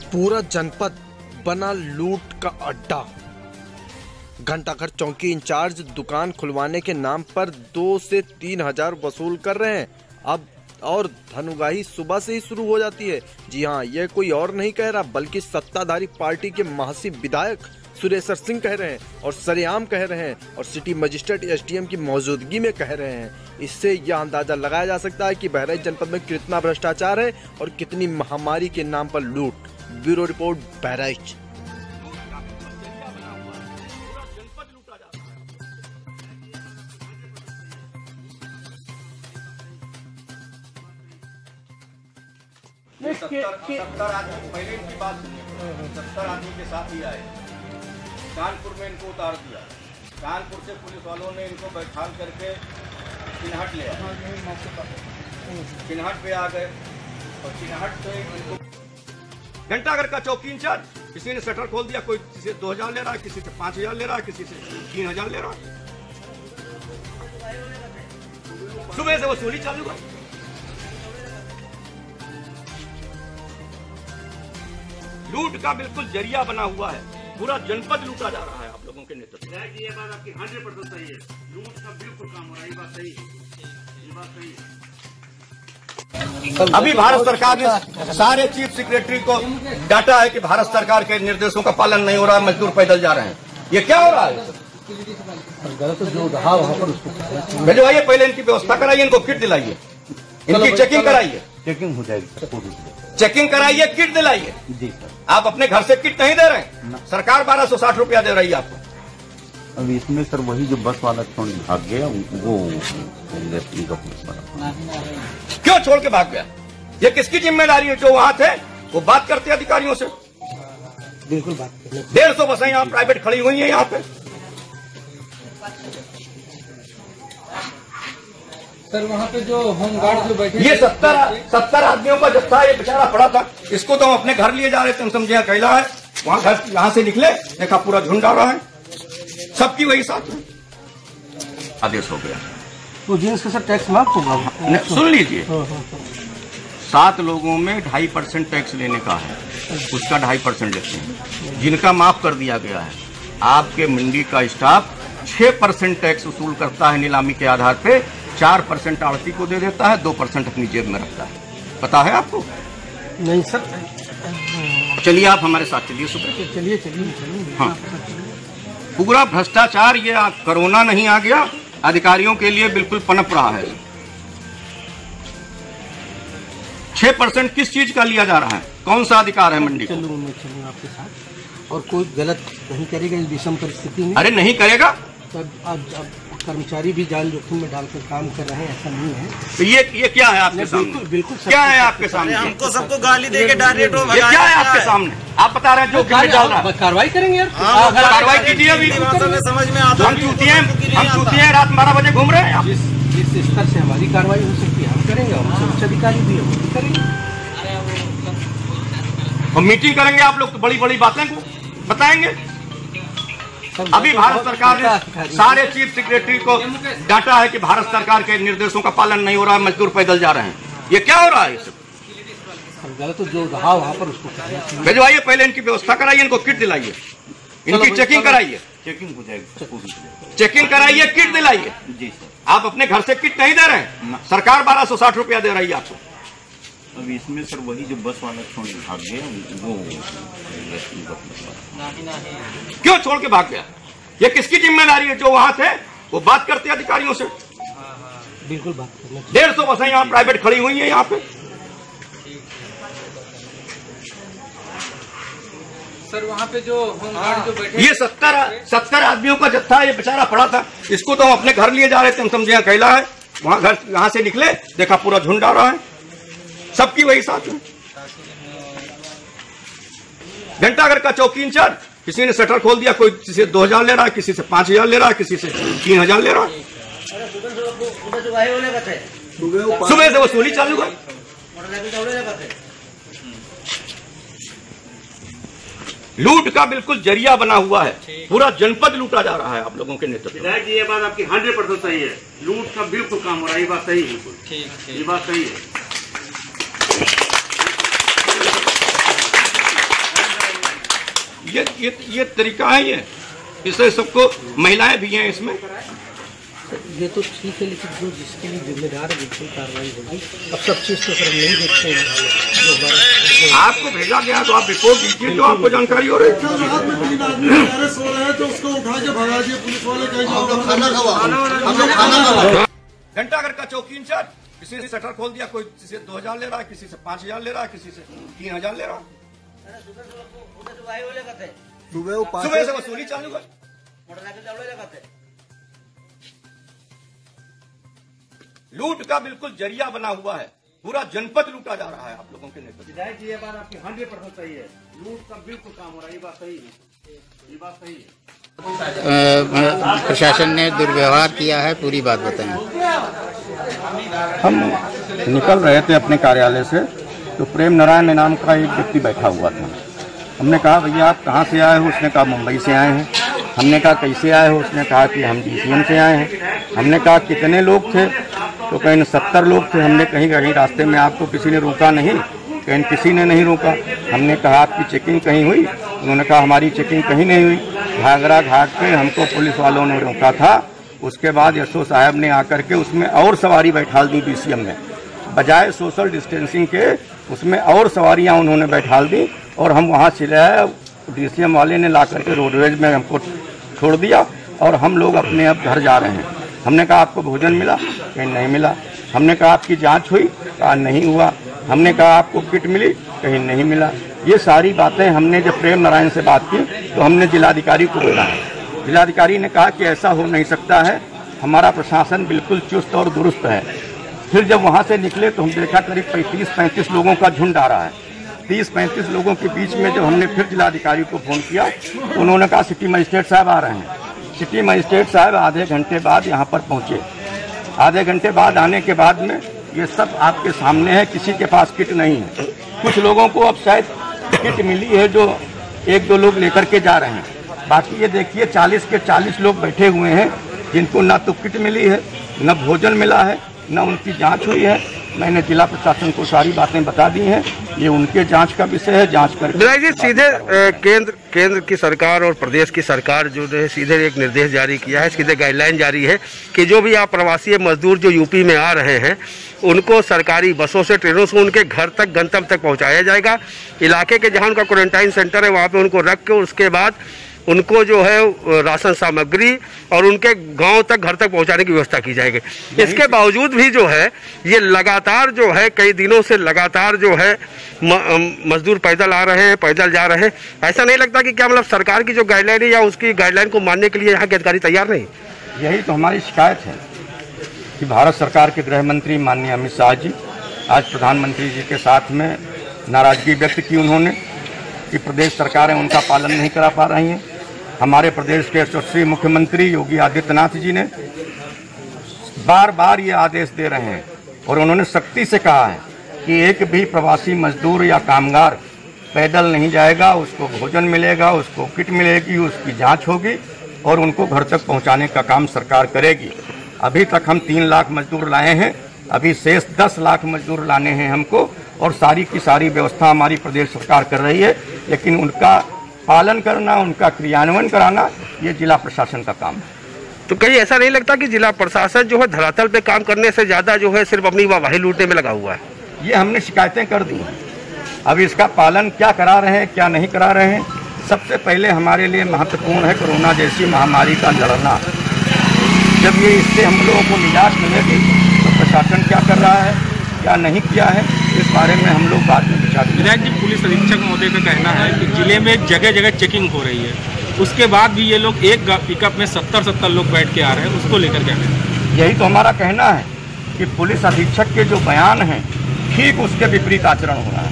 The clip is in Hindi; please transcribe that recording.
पूरा जनपद बना लूट का अड्डा। घंटाघर चौकी इंचार्ज दुकान खुलवाने के नाम पर 2 से 3 हजार वसूल कर रहे हैं। अब और धनुगाही सुबह से ही शुरू हो जाती है। जी हाँ, यह कोई और नहीं कह रहा बल्कि सत्ताधारी पार्टी के महासी विधायक सुरेश्वर सिंह कह रहे हैं और सरेआम कह रहे हैं और सिटी मजिस्ट्रेट एसडीएम की मौजूदगी में कह रहे हैं। इससे यह अंदाजा लगाया जा सकता है कि बहराइच जनपद में कितना भ्रष्टाचार है और कितनी महामारी के नाम पर लूट। Bureau report, Bahraich. सत्तर आदमी, पहले इनकी बात सुनिए, 70 आदमी के साथ ही आए। कानपुर में इनको उतार दिया। कानपुर से पुलिस वालों ने इनको बैठाल करके चिन्हट ले आए। चिन्हट पे आ गए और चिन्हट पे इनको घंटाघर का चौकी इंचार्ज, किसी ने शटर खोल दिया, कोई किसी से 2000 ले रहा है, किसी से 5000 ले रहा है, किसी से 3000 ले रहा है। सुबह से वसूली चालू है। लूट का बिल्कुल जरिया बना हुआ है। पूरा जनपद लूटा जा रहा है आप लोगों के नेतृत्व में। ये बात आपकी 100% सही है। लूट का बिल्कुल काम हो रहा है। ये बात सही है। ये बात सही है। अभी भारत सरकार ने सारे चीफ सेक्रेटरी को डांटा है कि भारत सरकार के निर्देशों का पालन नहीं हो रहा है, मजदूर पैदल जा रहे हैं। ये क्या हो रहा है? गलत जो रहा वहाँ पर उसको भिजवाइए, पहले इनकी व्यवस्था कराइए, इनको किट दिलाइए, इनकी चेकिंग कराइए। चेकिंग हो जाएगी, चेकिंग कराइए, किट दिलाइए। जी सर। आप अपने घर से किट नहीं दे रहे हैं, सरकार 1260 रुपया दे रही है आपको। अब इसमें सर वही जो बस वाला छोड़ भाग गया वो क्यों छोड़ के भाग गया? ये किसकी जिम्मेदारी है? जो वहां थे वो बात करते अधिकारियों से। बिल्कुल बात करते। 150 बसें यहाँ प्राइवेट खड़ी हुई हैं यहाँ पे। सर वहाँ पे जो होमगार्ड जो बैठे, ये 70 आदमियों का जत्था ये बेचारा पड़ा था। इसको तो हम अपने घर लिए जा रहे थे, हम समझे अकेला है। वहां घर यहाँ से निकले, देखा पूरा झुंड आ रहा है, सबकी वही साथ में आदेश हो गया। तो जिन्स का सर टैक्स माफ होगा, सुन लीजिए, 7 लोगों में 2.5% टैक्स लेने का है, उसका 2.5% लेते हैं, जिनका माफ कर दिया गया है। आपके मंडी का स्टाफ 6% टैक्स वसूल करता है नीलामी के आधार पे, 4% आड़ती को दे देता है, 2% अपनी जेब में रखता है। पता है आपको? नहीं सर। चलिए आप हमारे साथ चलिए सुबह। चलिए। हाँ, पूरा भ्रष्टाचार, ये कोरोना नहीं आ गया, अधिकारियों के लिए बिल्कुल पनप रहा है। 6% किस चीज का लिया जा रहा है? कौन सा अधिकार है मंडी? चलूँ आपके साथ, और कोई गलत नहीं करेगा इस विषम परिस्थिति में। अरे नहीं करेगा। अब कर्मचारी भी जान जोखिम में डालकर काम कर रहे हैं, ऐसा नहीं है। तो ये क्या है आपके सामने? बिल्कुल क्या है आपके सामने? हमको सबको गाली देके डायरेक्ट ये क्या है आपके सामने? आप बता रहे हैं जो डाल रहा है। कार्रवाई करेंगे यार, कार्रवाई कीजिए। अभी समझ में आता हम चूतिए हैं, रात 12 बजे घूम रहे हैं। जिस स्तर से हमारी कार्रवाई हो सकती है हम करेंगे, और उच्च अधिकारी भी हम भी करेंगे। हम मीटिंग करेंगे, आप लोग तो बड़ी बड़ी बातें को बताएंगे। अभी भारत सरकार ने सारे चीफ सेक्रेटरी को डांटा है कि भारत सरकार के निर्देशों का पालन नहीं हो रहा है, मजदूर पैदल जा रहे हैं। ये क्या हो रहा है? गलत जो रहा वहाँ पर उसको भिजवाइए, पहले इनकी व्यवस्था कराइए, इनको किट दिलाइए, इनकी चेकिंग कराइए। चेकिंग हो जाएगी, चेकिंग कराइए, किट दिलाइए। जी। आप अपने घर से किट नहीं दे रहे हैं, सरकार 1260 रुपया दे रही है आपको। अब इसमें सर वही जो बस वाला छोड़ भाग गया वो क्यों छोड़ के भाग गया? ये किसकी जिम्मेदारी है? जो वहां थे वो बात करते अधिकारियों से। बिल्कुल बात करना। 150 बसें यहाँ प्राइवेट खड़ी हुई हैं यहाँ पे। सर वहाँ पे जो होमगार्ड जो बैठे, ये 70 आदमियों का जत्था ये बेचारा पड़ा था। इसको तो हम अपने घर लिए जा रहे थे, हम समझे अकेला है। वहां घर यहाँ से निकले, देखा पूरा झुंड आ रहा है, सबकी वही साथ में। घंटाघर का चौकी इंचार्ज, किसी ने शटर खोल दिया, कोई किसी से 2000 ले रहा है, किसी से 5000 ले रहा है, किसी से 3000 ले रहा है। सुबह से वसूली चालू है। लूट का बिल्कुल जरिया बना हुआ है। पूरा जनपद लूटा जा रहा है आप लोगों के नेतृत्व में। विधायक जी, ये बात आपकी 100% सही है। लूट का बिल्कुल काम हो रहा है। ये बात सही है। बिल्कुल ये बात सही है। ये तरीका है, ये इससे सबको महिलाएं भी हैं इसमें। ये तो ठीक है, लेकिन जो जिसके लिए जिम्मेदार है बिल्कुल कार्रवाई होगी। अब सब चीज़ तो सर नहीं देखते हैं जो हमारा आपको भेजा गया तो आप रिपोर्ट दीजिए जो आपको जानकारी हो रही है। रात में 3 आदमी बेचारे सो रहे हैं तो उसको उठा के भगा दिए पुलिस वाले, कहीं खाना घंटाघर का चौकी इंचार्ज किसी से शटर खोल दिया, कोई किसी से 2000 ले रहा है, किसी से 5000 ले रहा है, किसी से 3000 ले रहा है। सुबह से वसूली चालू कर। लूट का बिल्कुल जरिया बना हुआ है, पूरा जनपद लूटा जा रहा है आप लोगों के नेतृत्व। विधायक जी, ये बात आपकी 100% सही है। लूट का बिल्कुल काम हो रहा है, ये बात सही है, ये बात सही है। प्रशासन ने दुर्व्यवहार किया है, पूरी बात बताएं। हम निकल रहे थे अपने कार्यालय से तो प्रेम नारायण नाम का एक व्यक्ति बैठा हुआ था। हमने कहा भैया आप कहाँ से आए हो? उसने कहा मुंबई से आए हैं। हमने कहा कैसे आए हो? उसने कहा कि हम DCM से आए हैं। हमने कहा कितने लोग थे? तो कहीं 70 लोग थे। हमने कहीं कहीं रास्ते में आपको किसी ने रोका नहीं? कहीं किसी ने नहीं रोका। हमने कहा आपकी चेकिंग कहीं हुई? उन्होंने कहा हमारी चेकिंग कहीं नहीं हुई। घाघरा घाट पे हमको पुलिस वालों ने रोका था। उसके बाद एसओ साहब ने आकर के उसमें और सवारी बैठाल दी DCM में, बजाय सोशल डिस्टेंसिंग के उसमें और सवारियां उन्होंने बैठाल दी और हम वहाँ चले आए। DCM वाले ने ला करके रोडवेज में हमको छोड़ दिया और हम लोग अपने अब घर जा रहे हैं। हमने कहा आपको भोजन मिला? कहीं नहीं मिला। हमने कहा आपकी जांच हुई? कहा नहीं हुआ। हमने कहा आपको किट मिली? कहीं नहीं मिला। ये सारी बातें हमने जब प्रेम नारायण से बात की तो हमने जिलाधिकारी को बोला। जिलाधिकारी ने कहा कि ऐसा हो नहीं सकता है, हमारा प्रशासन बिल्कुल चुस्त और दुरुस्त है। फिर जब वहाँ से निकले तो हम देखा करीब 35 लोगों का झुंड आ रहा है। 30-35 लोगों के बीच में जब हमने फिर जिलाधिकारी को फोन किया तो उन्होंने कहा सिटी मजिस्ट्रेट साहब आ रहे हैं। सिटी मजिस्ट्रेट साहब आधे घंटे बाद यहाँ पर पहुँचे। आधे घंटे बाद आने के बाद में ये सब आपके सामने है, किसी के पास किट नहीं है। कुछ लोगों को अब शायद किट मिली है जो 1-2 लोग लेकर के जा रहे हैं। बाकी ये देखिए 40 के 40 लोग बैठे हुए हैं जिनको ना तो किट मिली है, न भोजन मिला है, न उनकी जांच हुई है। मैंने जिला प्रशासन को सारी बातें बता दी हैं, ये उनके जांच का विषय है, जांच कर। विधायक जी, सीधे केंद्र की सरकार और प्रदेश की सरकार जो है सीधे एक निर्देश जारी किया है, सीधे गाइडलाइन जारी है कि जो भी आप प्रवासी मजदूर जो यूपी में आ रहे हैं उनको सरकारी बसों से, ट्रेनों से उनके घर तक, गंतव्य तक पहुँचाया जाएगा। इलाके के जहाँ उनका क्वारंटाइन सेंटर है वहाँ पर उनको रख के उसके बाद उनको जो है राशन सामग्री और उनके गांव तक, घर तक पहुंचाने की व्यवस्था की जाएगी। इसके बावजूद भी जो है ये लगातार जो है कई दिनों से लगातार जो है मजदूर पैदल आ रहे हैं, पैदल जा रहे हैं। ऐसा नहीं लगता कि क्या मतलब सरकार की जो गाइडलाइन है या उसकी गाइडलाइन को मानने के लिए यहाँ के अधिकारी तैयार नहीं? यही तो हमारी शिकायत है कि भारत सरकार के गृह मंत्री माननीय अमित शाह जी आज प्रधानमंत्री जी के साथ में नाराजगी व्यक्त की उन्होंने कि प्रदेश सरकारें उनका पालन नहीं करा पा रही हैं। हमारे प्रदेश के यशस्वी मुख्यमंत्री योगी आदित्यनाथ जी ने बार बार ये आदेश दे रहे हैं और उन्होंने सख्ती से कहा है कि एक भी प्रवासी मजदूर या कामगार पैदल नहीं जाएगा, उसको भोजन मिलेगा, उसको किट मिलेगी, उसकी जांच होगी और उनको घर तक पहुंचाने का काम सरकार करेगी। अभी तक हम 3 लाख मजदूर लाए हैं, अभी शेष 10 लाख मजदूर लाने हैं हमको और सारी की सारी व्यवस्था हमारी प्रदेश सरकार कर रही है, लेकिन उनका पालन करना, उनका क्रियान्वयन कराना ये जिला प्रशासन का काम है। तो कहीं ऐसा नहीं लगता कि जिला प्रशासन जो है धरातल पे काम करने से ज्यादा जो है सिर्फ अपनी वाहवाही लूटने में लगा हुआ है? ये हमने शिकायतें कर दी हैं, अब इसका पालन क्या करा रहे हैं, क्या नहीं करा रहे हैं। सबसे पहले हमारे लिए महत्वपूर्ण है कोरोना जैसी महामारी का लड़ना। जब ये इससे हम लोगों को निजात मिलेगी तो प्रशासन क्या कर रहा है, क्या नहीं किया है, इस बारे में हम लोग बाद में विचार। विधायक जी, पुलिस अधीक्षक महोदय का कहना है कि जिले में जगह जगह चेकिंग हो रही है, उसके बाद भी ये लोग एक पिकअप में 70 लोग बैठ के आ रहे हैं, उसको लेकर क्या कहें? यही तो हमारा कहना है कि पुलिस अधीक्षक के जो बयान हैं ठीक उसके विपरीत आचरण हो रहा है।